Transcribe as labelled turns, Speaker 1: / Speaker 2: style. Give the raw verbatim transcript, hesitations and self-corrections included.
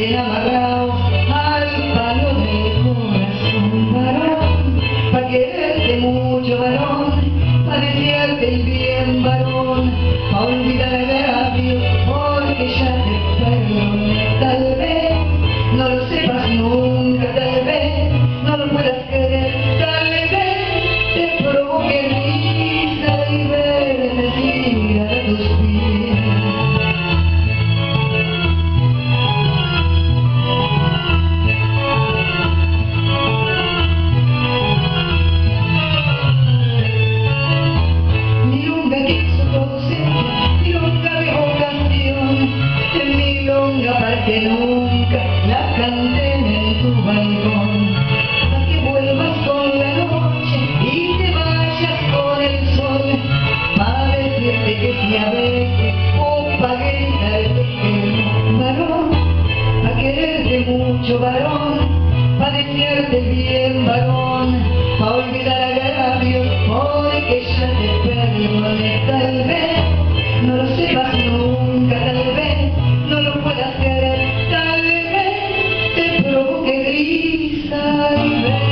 Speaker 1: bien amarrado al palo del corazón, varón, pa' quererte mucho, varón, pa' desearte el bien, varón, pa' olvidar agravios, porque ya te perdoné. Tal vez no lo sepas nunca, tal vez no lo puedas querer, tal vez te provoque risa y verte tirar a tus pies. Para que nunca la canten en tu balcón, para que vuelvas con la noche y te vayas con el sol, para decirte que si a veces o para gritarte que no, varón, para quererte mucho, varón, para desearte bien, varón, para olvidar agravios, porque ya te perdoné. Tal vez no lo sepas nunca, tal vez no lo puedas querer, tal vez te provoque risa y ver